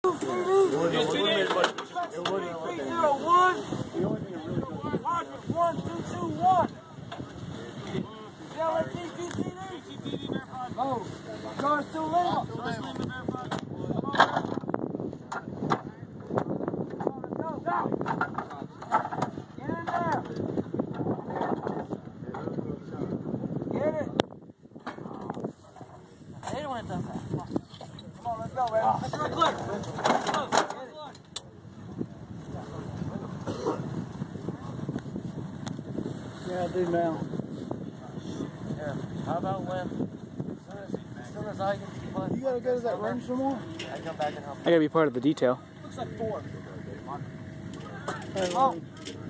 Yeah, I do now. Yeah. How about when, as soon as I get to play? You gotta go to that room some more? I come back and help. I gotta be part of the detail. Looks like 4. Come on.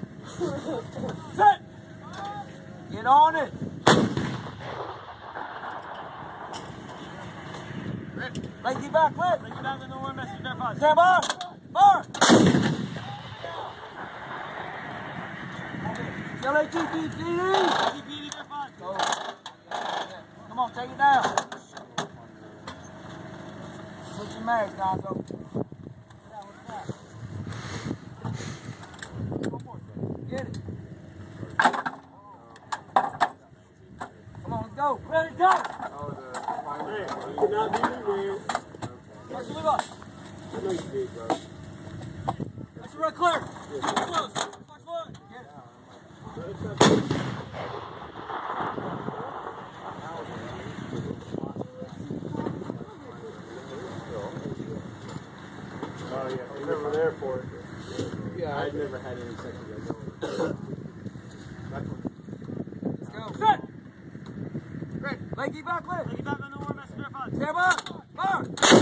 Set! Get on it! Like you back, Clip! Like you back with no one message, stand by! Fire! LATPD! Come on, take it down. Put your mags, Gonzo. Get it. Come on, let's go. Ready, go! You're not being weird. Let's move up. I know you did, bro. Let's run clear. Close. Watch one. Get it. Oh, yeah. You never there for it. Yeah, I've never had any sex with that. Let's go. Set. Ready. Leggy back, Clip. Leggy back on the one message, verify. Stand by. Fire.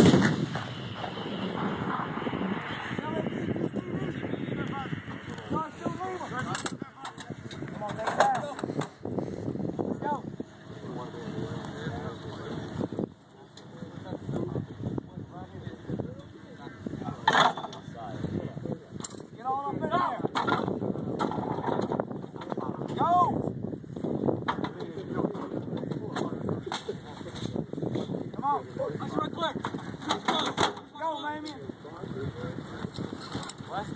Come on, take it down. Let's go. Get on up in there. Go. Come on. Let's run clear. Go, baby. What?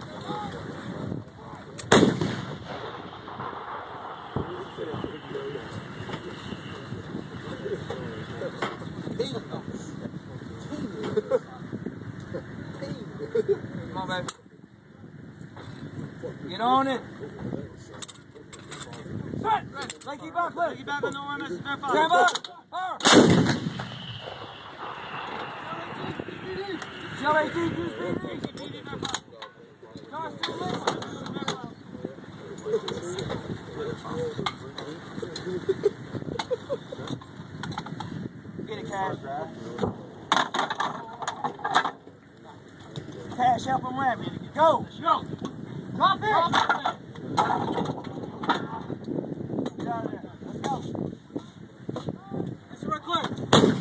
Come on, baby. Get on it. Set. Leggy back, Clip. Leggy back on the one message. Stand by. Fire. Get it, Cash. Cash, help him ram me. Go. Go. Drop it. Get out of there. Let's go. Let's run clear.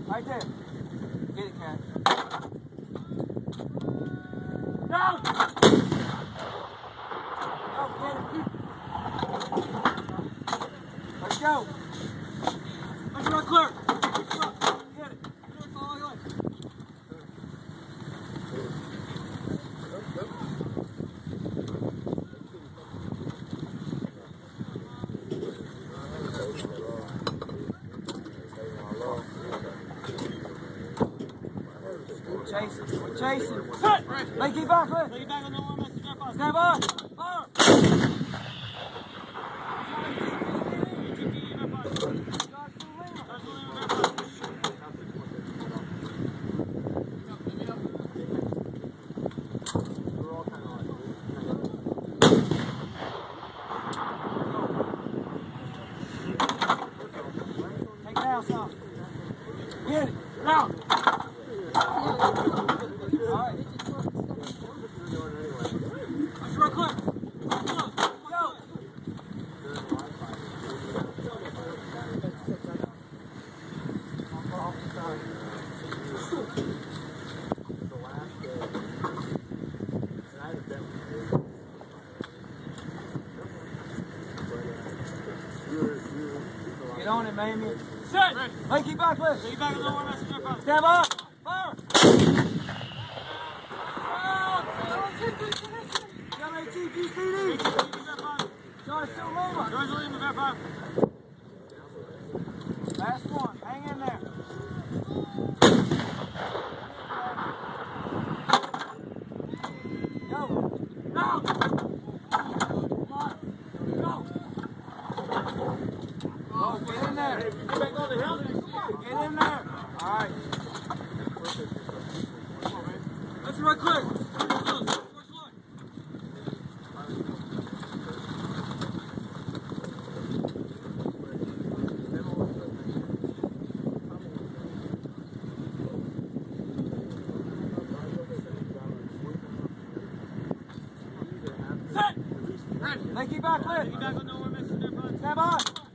Right there. Get it, Cat. No! Go, get it. Let's go. Let's run clear. Get it. That's all I like. We're chasing. Set! Lakey back, Lit. Lakey back on the one, message up. Stand by. Fire! Take it down, son. Get it. Down. Alright. Let's run quick. Go. Get on it, Mamie. Set! Lakey back, Lit. Lakey back on the one, message up. Stand by. Fire! Last one. Hang in there. Go. Go. Come on. Go. Oh, get in there. Get in there. All right. Let's run quick. Set! Ready. Lakey back, Lit. Lakey back on the one, stand by.